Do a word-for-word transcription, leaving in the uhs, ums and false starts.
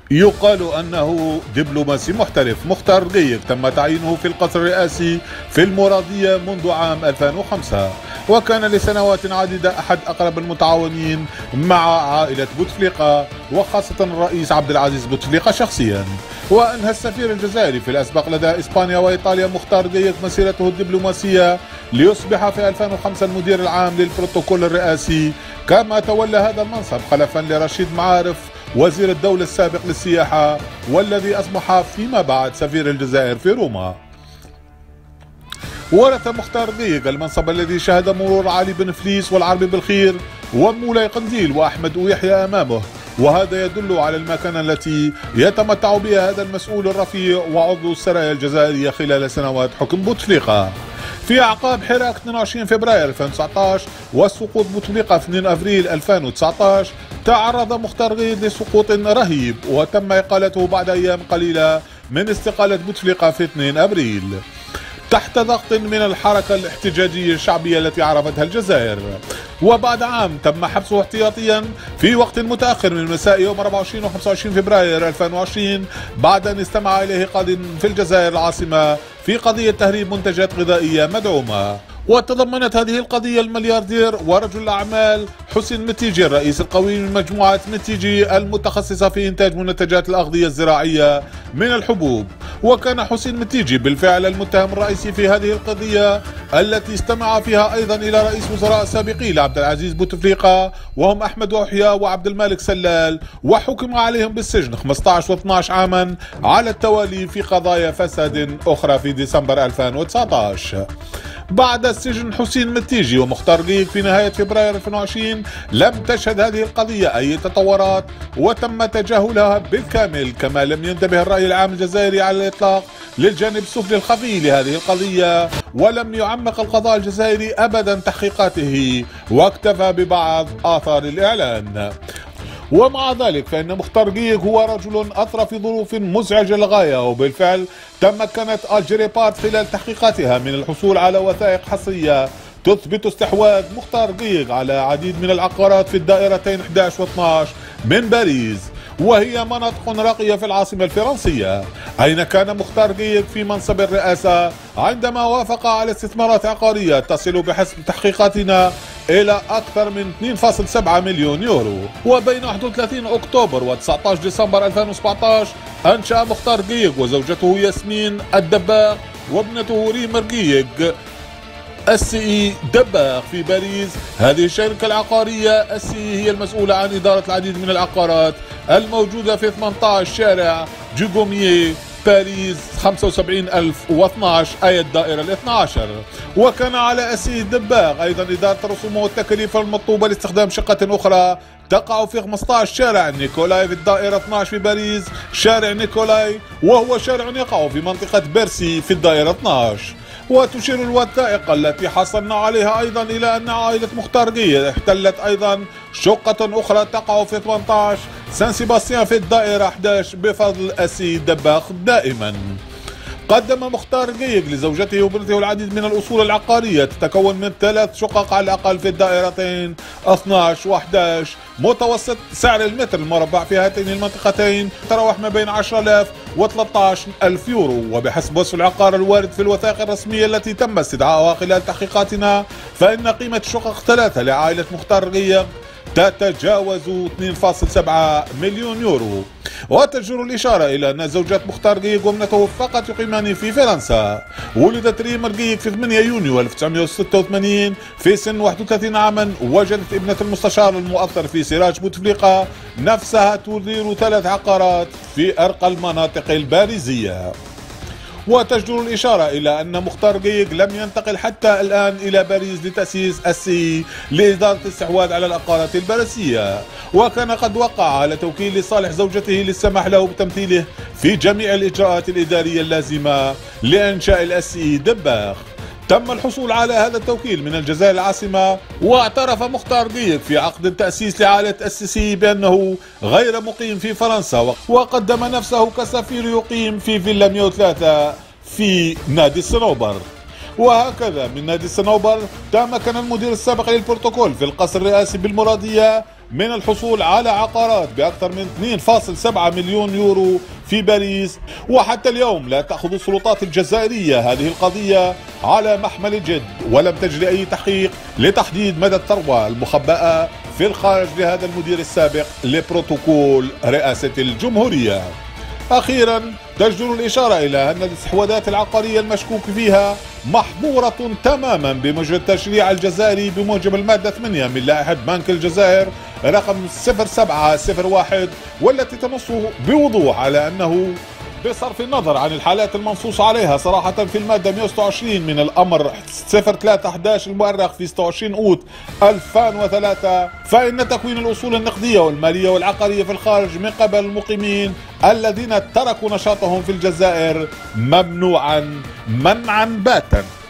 يقال أنه دبلوماسي محترف. مختار قيق تم تعيينه في القصر الرئاسي في المرادية منذ عام ألفين وخمسة، وكان لسنوات عديدة أحد أقرب المتعاونين مع عائلة بوتفليقة، وخاصة الرئيس عبد العزيز بوتفليقة شخصيا. وأنهى السفير الجزائري في الأسبق لدى إسبانيا وإيطاليا مختار قيق مسيرته الدبلوماسية ليصبح في ألفين وخمسة المدير العام للبروتوكول الرئاسي، كما تولى هذا المنصب خلفا لرشيد معارف وزير الدولة السابق للسياحة، والذي أصبح فيما بعد سفير الجزائر في روما. ورث مختار قيق المنصب الذي شهد مرور علي بن فليس والعربي بالخير ومولاي قنديل وأحمد ويحيى أمامه، وهذا يدل على المكانة التي يتمتع بها هذا المسؤول الرفيع وعضو السرايا الجزائرية خلال سنوات حكم بوتفليقة. في أعقاب حراك اثنين وعشرين فبراير ألفين وتسعة عشر وسقوط بوتفليقة في اثنين أبريل ألفين وتسعة عشر تعرض مختار قيق لسقوط رهيب، وتم إقالته بعد أيام قليلة من استقالة بوتفليقة في اثنين أبريل تحت ضغط من الحركة الاحتجاجية الشعبية التي عرفتها الجزائر. وبعد عام تم حبسه احتياطيا في وقت متأخر من مساء يوم أربعة وعشرين و خمسة وعشرين فبراير ألفين وعشرين بعد أن استمع إليه قاض في الجزائر العاصمة في قضية تهريب منتجات غذائية مدعومة. وتضمنت هذه القضية الملياردير ورجل الأعمال حسين متيجي الرئيس القوي من مجموعة متيجي المتخصصة في إنتاج منتجات الأغذية الزراعية من الحبوب. وكان حسين متيجي بالفعل المتهم الرئيسي في هذه القضية التي استمع فيها أيضا إلى رئيس وزراء سابقين لعبد العزيز بوتفليقة وهم أحمد وحيى وعبد الملك سلال، وحكم عليهم بالسجن خمسة عشر و اثني عشر عاما على التوالي في قضايا فساد أخرى في ديسمبر ألفين وتسعة عشر. بعد السجن حسين متيجي ومختار قيق في نهاية فبراير ألفين وعشرين لم تشهد هذه القضية أي تطورات وتم تجاهلها بالكامل، كما لم ينتبه الرأي العام الجزائري على الإطلاق للجانب السفلي الخفي لهذه القضية، ولم يعمق القضاء الجزائري أبدا تحقيقاته واكتفى ببعض آثار الإعلان. ومع ذلك فإن مختار قيق هو رجل أثرى في ظروف مزعجة للغاية، وبالفعل تمكنت الجريبات خلال تحقيقاتها من الحصول على وثائق حصرية تثبت استحواذ مختار قيق على عديد من العقارات في الدائرتين أحد عشر و اثني عشر من باريس، وهي مناطق راقية في العاصمة الفرنسية، أين كان مختار قيق في منصب الرئاسة عندما وافق على استثمارات عقارية تصل بحسب تحقيقاتنا إلى أكثر من اثنين فاصلة سبعة مليون يورو. وبين واحد وثلاثين أكتوبر و تسعة عشر ديسمبر ألفين وسبعة عشر أنشأ مختار قيق وزوجته ياسمين الدباغ وابنته ريمر قيق السي دباغ في باريس. هذه الشركة العقارية السي هي المسؤولة عن إدارة العديد من العقارات الموجودة في ثمانية عشر شارع جوغوميي باريس خمسة وسبعين ألف واثني عشر أي الدائرة الاثنى عشر. وكان على السي دباغ أيضا إدارة الرسوم والتكاليف المطلوبة لاستخدام شقة أخرى تقع في خمسة عشر شارع نيكولاي في الدائرة اثني عشر في باريس، شارع نيكولاي وهو شارع يقع في منطقة بيرسي في الدائرة اثني عشر. وتشير الوثائق التي حصلنا عليها أيضا إلى أن عائلة مختار قيق احتلت أيضا شقة أخرى تقع في ثمانية عشر سان سيباستيان في الدائرة أحد عشر بفضل السي دباغ دائما. قدم مختار قيق لزوجته وابنته العديد من الأصول العقارية تتكون من ثلاث شقق على الأقل في الدائرتين اثني عشر و أحد عشر. متوسط سعر المتر المربع في هاتين المنطقتين تراوح ما بين عشرة آلاف و ثلاثة عشر ألف يورو. وبحسب وصف العقار الوارد في الوثائق الرسمية التي تم استدعائها خلال تحقيقاتنا فإن قيمة الشقق ثلاثة لعائلة مختار قيق تتجاوز اثنين فاصلة سبعة مليون يورو. وتجدر الإشارة إلى أن زوجة مختار قيق وابنته فقط يقيمان في فرنسا. ولدت ريمر قيق في ثمانية يونيو ألف وتسعمئة وستة وثمانين في سن واحد وثلاثين عاما. وجدت ابنة المستشار المؤثر في سراج بوتفليقة نفسها تدير ثلاث عقارات في أرقى المناطق الباريزية. وتجدر الإشارة إلى أن مختار قيق لم ينتقل حتى الآن إلى باريس لتأسيس السي لإدارة الاستحواذ على العقارات الباريسية، وكان قد وقع على توكيل لصالح زوجته للسماح له بتمثيله في جميع الإجراءات الإدارية اللازمة لإنشاء السي دباغ. تم الحصول على هذا التوكيل من الجزائر العاصمة، واعترف مختار قيق في عقد التأسيس لعائلة السيسي بأنه غير مقيم في فرنسا، وقدم نفسه كسفير يقيم في فيلا مئة وثلاثة في نادي الصنوبر. وهكذا من نادي الصنوبر تمكن المدير السابق للبروتوكول في القصر الرئاسي بالمرادية من الحصول على عقارات بأكثر من اثنين فاصلة سبعة مليون يورو في باريس. وحتى اليوم لا تأخذ السلطات الجزائرية هذه القضية على محمل الجد، ولم تجري أي تحقيق لتحديد مدى الثروة المخبأة في الخارج لهذا المدير السابق لبروتوكول رئاسة الجمهورية. أخيرا تجدر الإشارة إلى أن الاستحواذات العقارية المشكوك فيها محظورة تماما بموجب التشريع الجزائري بموجب المادة ثمانية من لائحة بنك الجزائر رقم صفر سبعة صفر واحد، والتي تنص بوضوح على أنه بصرف النظر عن الحالات المنصوص عليها صراحة في المادة مئة وستة وعشرين من الأمر صفر ثلاثة أحد عشر المؤرخ في ستة وعشرين أوت ألفين وثلاثة، فإن تكوين الأصول النقدية والمالية والعقارية في الخارج من قبل المقيمين الذين تركوا نشاطهم في الجزائر ممنوعا منعا باتا.